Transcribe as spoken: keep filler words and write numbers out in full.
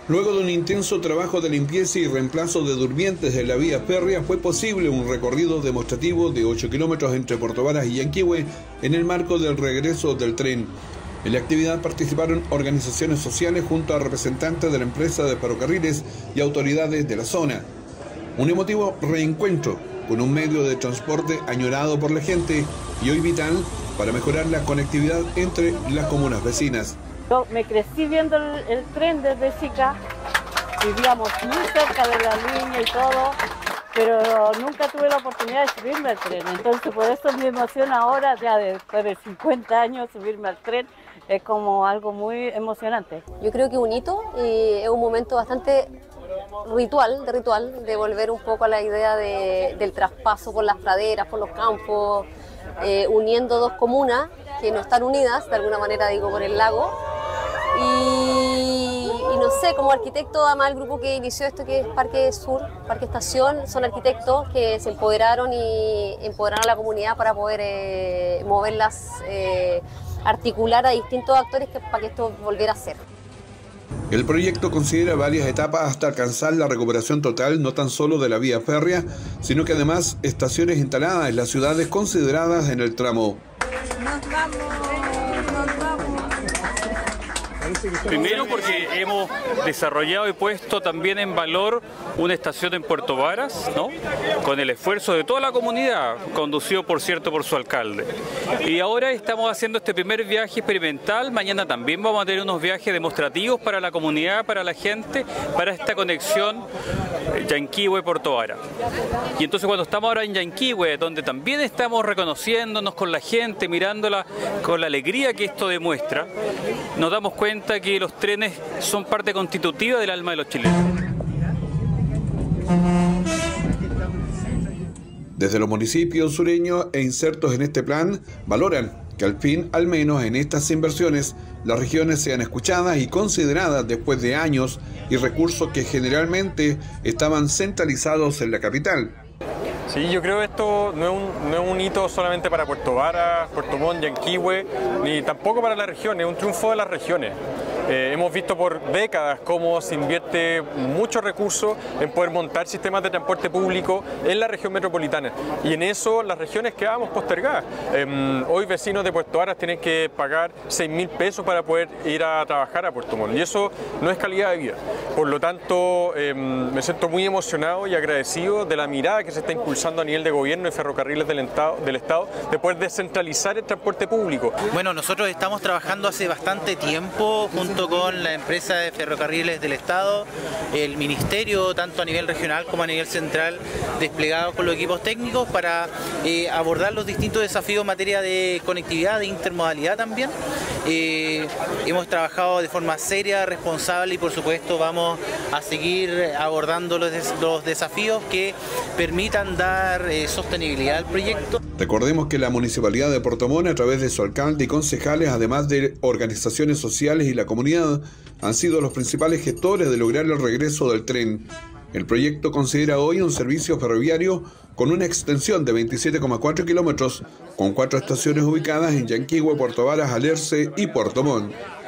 Luego de un intenso trabajo de limpieza y reemplazo de durmientes de la vía férrea, fue posible un recorrido demostrativo de ocho kilómetros entre Puerto Varas y Yanquihue en el marco del regreso del tren. En la actividad participaron organizaciones sociales junto a representantes de la empresa de ferrocarriles y autoridades de la zona. Un emotivo reencuentro con un medio de transporte añorado por la gente y hoy vital para mejorar la conectividad entre las comunas vecinas. Yo me crecí viendo el, el tren desde chica, vivíamos muy cerca de la línea y todo, pero nunca tuve la oportunidad de subirme al tren. Entonces por eso mi emoción ahora, ya después de cincuenta años, subirme al tren es como algo muy emocionante. Yo creo que un hito y es un momento bastante ritual, de ritual, de volver un poco a la idea de, del traspaso por las praderas, por los campos, eh, uniendo dos comunas que no están unidas, de alguna manera digo, por el lago. Y, y no sé, como arquitecto, además el grupo que inició esto, que es Parque Sur, Parque Estación, son arquitectos que se empoderaron y empoderaron a la comunidad para poder eh, moverlas, eh, articular a distintos actores que, para que esto volviera a ser. El proyecto considera varias etapas hasta alcanzar la recuperación total no tan solo de la vía férrea, sino que además estaciones instaladas en las ciudades consideradas en el tramo. Nos vamos, nos vamos. Primero porque hemos desarrollado y puesto también en valor una estación en Puerto Varas, ¿no? Con el esfuerzo de toda la comunidad, conducido por cierto por su alcalde. Y ahora estamos haciendo este primer viaje experimental, mañana también vamos a tener unos viajes demostrativos para la comunidad, para la gente, para esta conexión Yanquihue-Puerto Varas. Y entonces cuando estamos ahora en Yanquihue, donde también estamos reconociéndonos con la gente, mirándola con la alegría que esto demuestra, nos damos cuenta que los trenes son parte constitutiva del alma de los chilenos. Desde los municipios sureños e insertos en este plan, valoran que al fin, al menos en estas inversiones, las regiones sean escuchadas y consideradas después de años y recursos que generalmente estaban centralizados en la capital. Sí, yo creo que esto no es, un, no es un hito solamente para Puerto Varas, Puerto Montt, Yanquihue, ni tampoco para la región, es un triunfo de las regiones. Eh, hemos visto por décadas cómo se invierte muchos recursos en poder montar sistemas de transporte público en la región metropolitana y en eso las regiones quedábamos postergadas. Eh, hoy vecinos de Puerto Varas tienen que pagar seis mil pesos para poder ir a trabajar a Puerto Montt y eso no es calidad de vida. Por lo tanto, eh, me siento muy emocionado y agradecido de la mirada que se está impulsando a nivel de gobierno y ferrocarriles del Estado, del Estado de poder descentralizar el transporte público. Bueno, nosotros estamos trabajando hace bastante tiempo junto con la empresa de ferrocarriles del Estado, el ministerio, tanto a nivel regional como a nivel central, desplegado con los equipos técnicos para eh, abordar los distintos desafíos en materia de conectividad, de intermodalidad también. Eh, hemos trabajado de forma seria, responsable y por supuesto vamos a seguir abordando los, des los desafíos que permitan dar eh, sostenibilidad al proyecto. Recordemos que la Municipalidad de Puerto Montt, a través de su alcalde y concejales, además de organizaciones sociales y la comunidad, han sido los principales gestores de lograr el regreso del tren. El proyecto considera hoy un servicio ferroviario con una extensión de veintisiete coma cuatro kilómetros, con cuatro estaciones ubicadas en Yanquihue, Puerto Varas, Alerce y Puerto Montt.